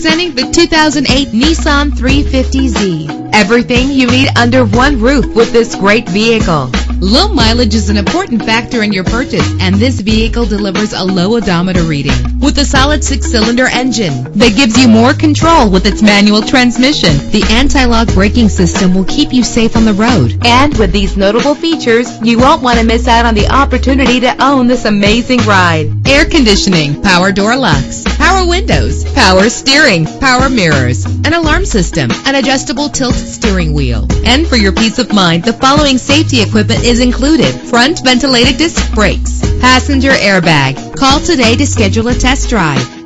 Presenting the 2008 Nissan 350Z. Everything you need under one roof with this great vehicle. Low mileage is an important factor in your purchase, and this vehicle delivers a low odometer reading. With a solid 6-cylinder engine that gives you more control with its manual transmission, the anti-lock braking system will keep you safe on the road. And with these notable features, you won't want to miss out on the opportunity to own this amazing ride. Air conditioning, power door locks, power windows, power steering, power mirrors, an alarm system, an adjustable tilt steering wheel. And for your peace of mind, the following safety equipment is included: front ventilated disc brakes, passenger airbag. Call today to schedule a test drive.